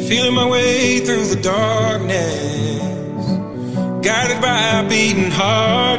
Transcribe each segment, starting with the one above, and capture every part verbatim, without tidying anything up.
Feeling my way through the darkness, guided by a beating heart.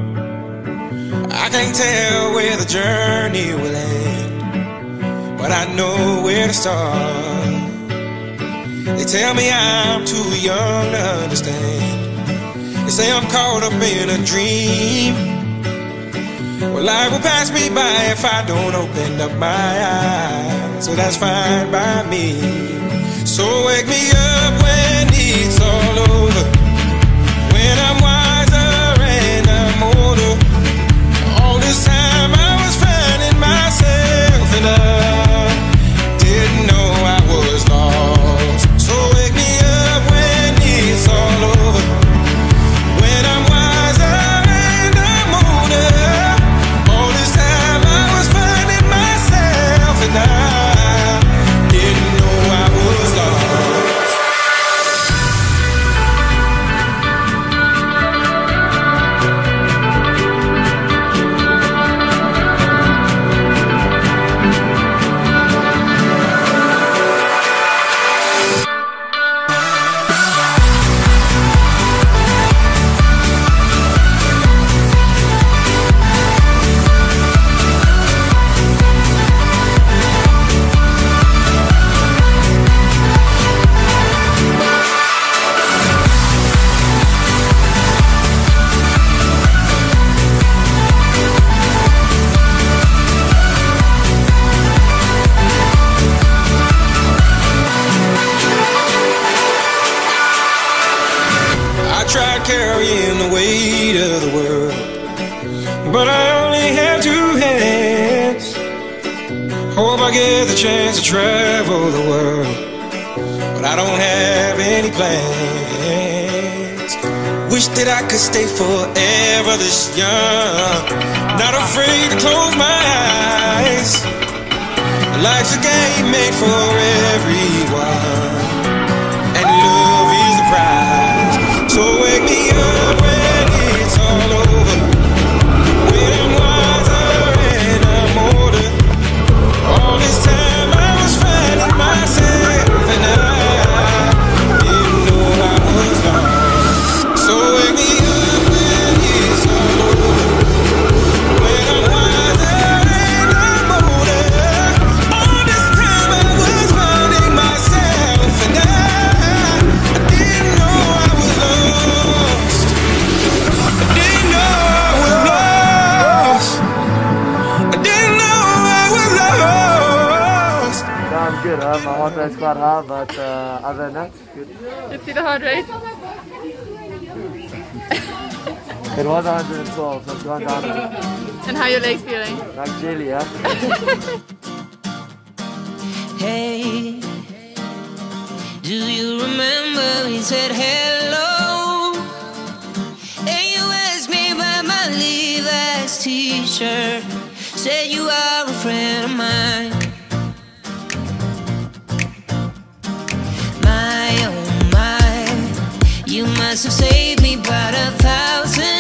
I can't tell where the journey will end, but I know where to start. They tell me I'm too young to understand. They say I'm caught up in a dream. Well, life will pass me by if I don't open up my eyes, so that's fine by me. So wake me up when it's all over, when I'm wiser and I'm older. All this time I was finding myself and I didn't know I was lost. So wake me up when it's all over, when I'm wiser and I'm older. All this time I was finding myself and I didn't know I was lost. Tried carrying the weight of the world, but I only have two hands. Hope I get the chance to travel the world, but I don't have any plans. Wish that I could stay forever this young, not afraid to close my eyes. Life's a game made for everyone, and love is the prize. So wake me up when it's all over, when I'm wiser and I'm older. All this time I was finding myself and I didn't know I was lost. So wake me up when it's all over, when I'm wiser and I'm older. All this time I was finding myself and I, I didn't know I was lost. I didn't know I was lost. I didn't know I was lost. No, I'm good. Um, my heart rate's quite high, but uh, other than that, good. Let's see the heart rate. It was one hundred twelve, so it's gone down. And how are your legs feeling? Like jelly, yeah? Hey, do you remember we said hello? And you asked me about my Levi's t-shirt, said you are a friend of mine. My, oh my, you must have saved me about a thousand